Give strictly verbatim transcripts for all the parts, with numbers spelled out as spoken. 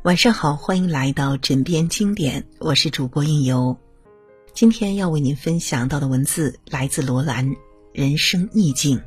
晚上好，欢迎来到枕边经典，我是主播应由。今天要为您分享到的文字来自罗兰，人生逆境。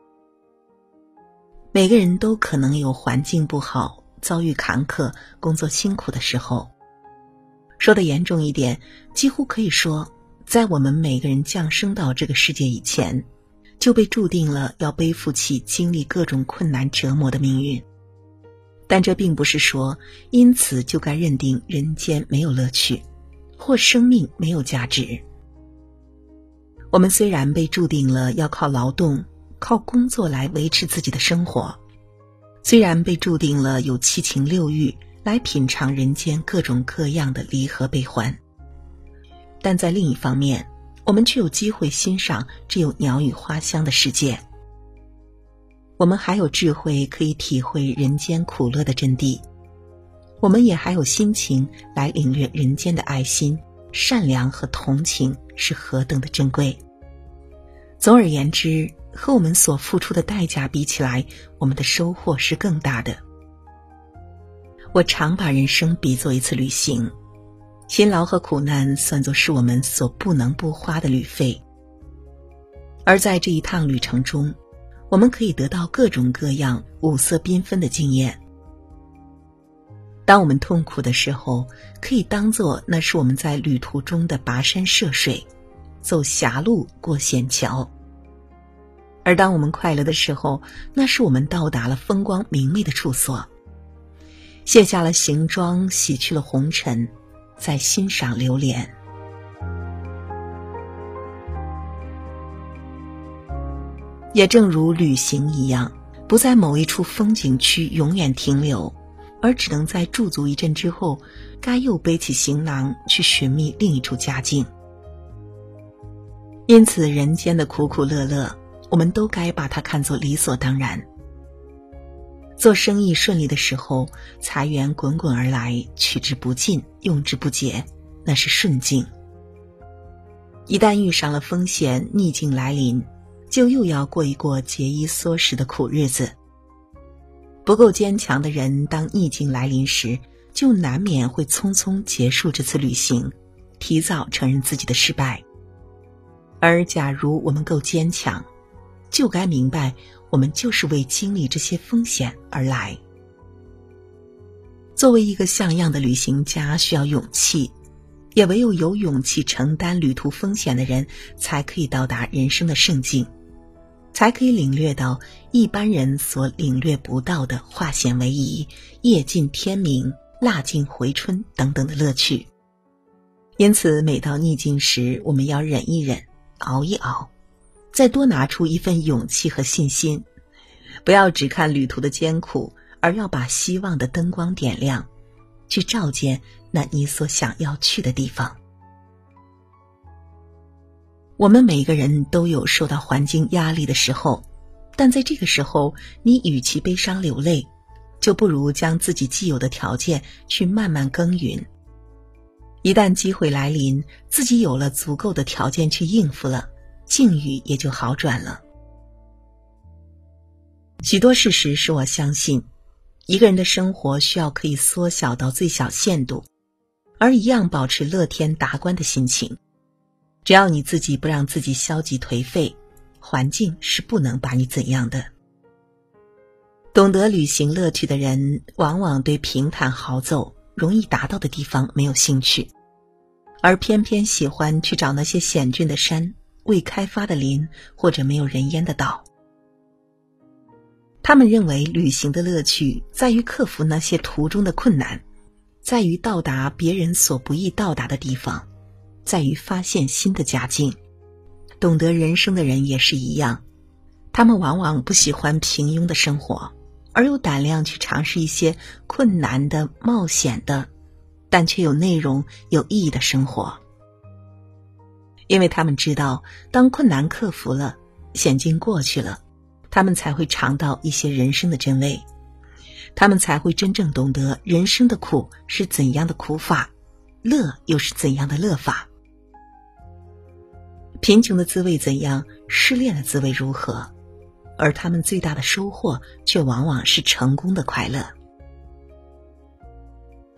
每个人都可能有环境不好、遭遇坎坷、工作辛苦的时候。说得严重一点，几乎可以说，在我们每个人降生到这个世界以前，就被注定了要背负起经历各种困难折磨的命运。但这并不是说因此就该认定人间没有乐趣，或生命没有价值。我们虽然被注定了要靠劳动、靠工作来维持自己的生活，虽然被注定了有七情六欲来品尝人间各种各样的离合悲欢，但在另一方面，我们却有机会欣赏只有鸟语花香的世界。我们还有智慧可以体会人间苦乐的真谛，我们也还有心情来领略人间的爱心、善良和同情是何等的珍贵。总而言之，和我们所付出的代价比起来，我们的收获是更大的。我常把人生比作一次旅行，辛劳和苦难算作是我们所不能不花的旅费。而在这一趟旅程中，我们可以得到各种各样五色缤纷的经验。当我们痛苦的时候，可以当作那是我们在旅途中的跋山涉水，走狭路过险桥。而当我们快乐的时候，那是我们到达了风光明媚的处所，卸下了行装，洗去了红尘，在欣赏流连。也正如旅行一样，不在某一处风景区永远停留，而只能在驻足一阵之后，该又背起行囊去寻觅另一处佳境。因此人间的苦苦乐乐，我们都该把它看作理所当然。做生意顺利的时候，财源滚滚而来，取之不尽，用之不竭，那是顺境。一旦遇上了风险，逆境来临，就又要过一过节衣缩食的苦日子。不够坚强的人，当逆境来临时，就难免会匆匆结束这次旅行，提早承认自己的失败。而假如我们够坚强，就该明白我们就是为经历这些风险而来。作为一个像样的旅行家，需要勇气，也唯有有勇气承担旅途风险的人，才可以到达人生的圣境，才可以领略到一般人所领略不到的化险为夷、夜尽天明、腊尽回春等等的乐趣。因此每到逆境时，我们要忍一忍，熬一熬，再多拿出一份勇气和信心，不要只看旅途的艰苦，而要把希望的灯光点亮，去照见那你所想要去的地方。我们每个人都有受到环境压力的时候，但在这个时候，你与其悲伤流泪，就不如将自己既有的条件去慢慢耕耘。一旦机会来临，自己有了足够的条件去应付了，境遇也就好转了。许多事实使我相信，一个人的生活需要可以缩小到最小限度，而一样保持乐天达观的心情。只要你自己不让自己消极颓废，环境是不能把你怎样的。懂得旅行乐趣的人，往往对平坦好走、容易达到的地方没有兴趣，而偏偏喜欢去找那些险峻的山、未开发的林或者没有人烟的岛。他们认为旅行的乐趣在于克服那些途中的困难，在于到达别人所不易到达的地方，在于发现新的佳境。懂得人生的人也是一样，他们往往不喜欢平庸的生活，而有胆量去尝试一些困难的、冒险的，但却有内容、有意义的生活。因为他们知道，当困难克服了，险境过去了，他们才会尝到一些人生的真味，他们才会真正懂得人生的苦是怎样的苦法，乐又是怎样的乐法。贫穷的滋味怎样，失恋的滋味如何，而他们最大的收获却往往是成功的快乐。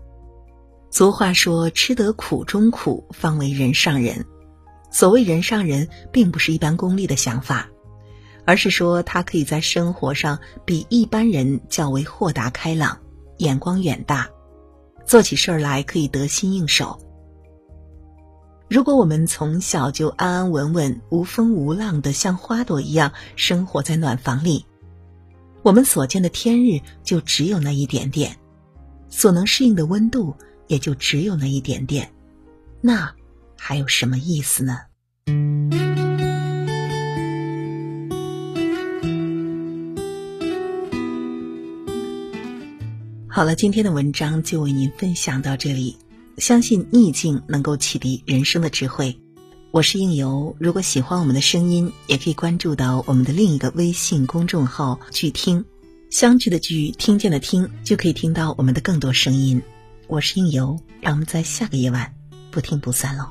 俗话说，吃得苦中苦，方为人上人。所谓人上人，并不是一般功利的想法，而是说他可以在生活上比一般人较为豁达开朗，眼光远大，做起事儿来可以得心应手。如果我们从小就安安稳稳、无风无浪的像花朵一样生活在暖房里，我们所见的天日就只有那一点点，所能适应的温度也就只有那一点点，那还有什么意思呢？好了，今天的文章就为您分享到这里，相信逆境能够启迪人生的智慧。我是应由，如果喜欢我们的声音，也可以关注到我们的另一个微信公众号聚听，相聚的聚，听见的听，就可以听到我们的更多声音。我是应由，让我们在下个夜晚不听不散喽。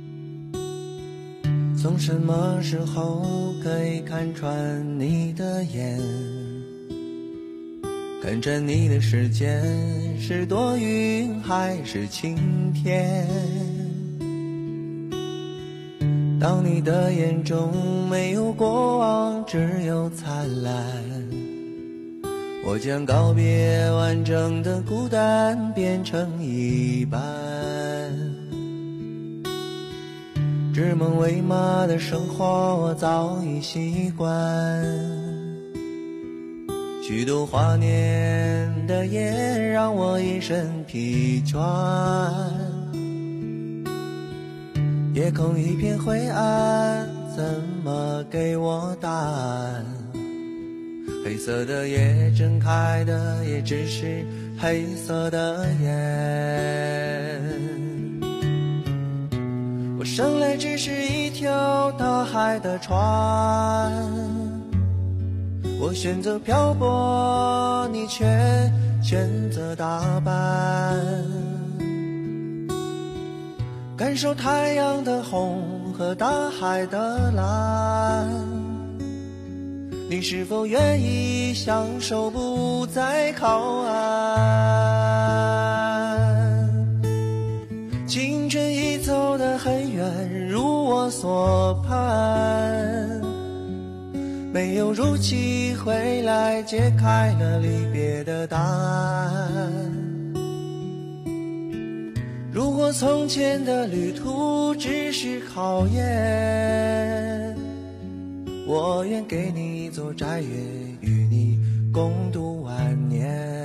从什么时候可以看穿你的眼？看着你的时间是多云还是晴天？当你的眼中没有过往，只有灿烂，我将告别完整的孤单变成一半。指梦为马的生活我早已习惯，虚度华年的夜让我一身疲倦。夜空一片灰暗，怎么给我答案？黑色的夜睁开的也只是黑色的眼。我生来只是一条大海的船，我选择漂泊，你却选择打扮，感受太阳的红和大海的蓝。你是否愿意享受不再靠岸？青春已走得很远，如我所盼，没有如期回来，揭开了离别的答案。如果从前的旅途只是考验，我愿给你一座斋院，与你共度晚年。